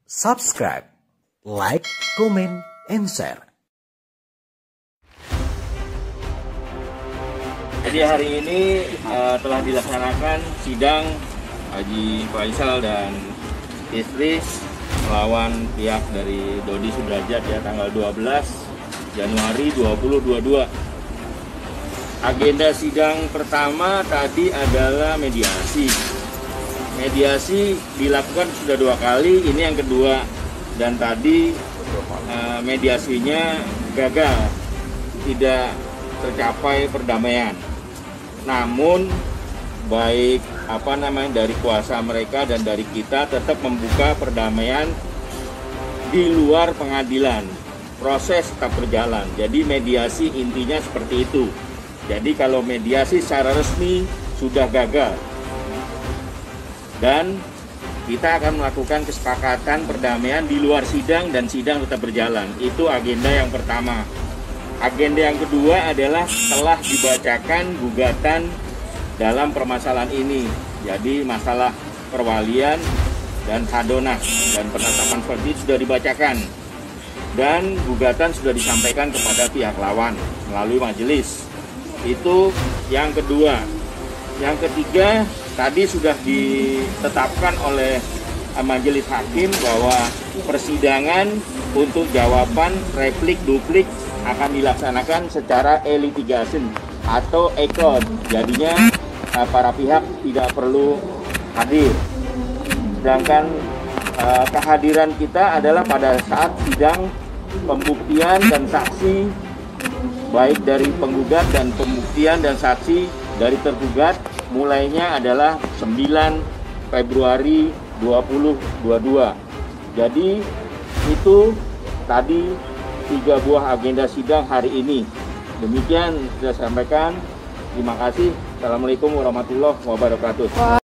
subscribe, like, comment, and share. Jadi hari ini telah dilaksanakan sidang Haji Faisal dan istri melawan pihak dari Dodi Sudrajat ya, tanggal 12 Januari 2022. Agenda sidang pertama tadi adalah mediasi. Mediasi dilakukan sudah 2 kali, ini yang kedua, dan tadi mediasinya gagal, tidak tercapai perdamaian. Namun baik dari kuasa mereka dan dari kita tetap membuka perdamaian di luar pengadilan. Proses tetap berjalan. Jadi mediasi intinya seperti itu. Jadi kalau mediasi secara resmi sudah gagal dan kita akan melakukan kesepakatan perdamaian di luar sidang dan sidang tetap berjalan. Itu agenda yang pertama. Agenda yang kedua adalah telah dibacakan gugatan dalam permasalahan ini. Jadi masalah perwalian dan hadonah dan penetapan seperti itu sudah dibacakan. Dan gugatan sudah disampaikan kepada pihak lawan melalui majelis. Itu yang kedua. Yang ketiga, tadi sudah ditetapkan oleh majelis hakim bahwa persidangan untuk jawaban replik duplik akan dilaksanakan secara e-litigation atau e-court. Jadinya para pihak tidak perlu hadir. Sedangkan kehadiran kita adalah pada saat sidang pembuktian dan saksi, baik dari penggugat dan pembuktian dan saksi dari tergugat, mulainya adalah 9 Februari 2022. Jadi itu tadi 3 buah agenda sidang hari ini. Demikian sudah sampaikan. Terima kasih. Assalamualaikum warahmatullahi wabarakatuh.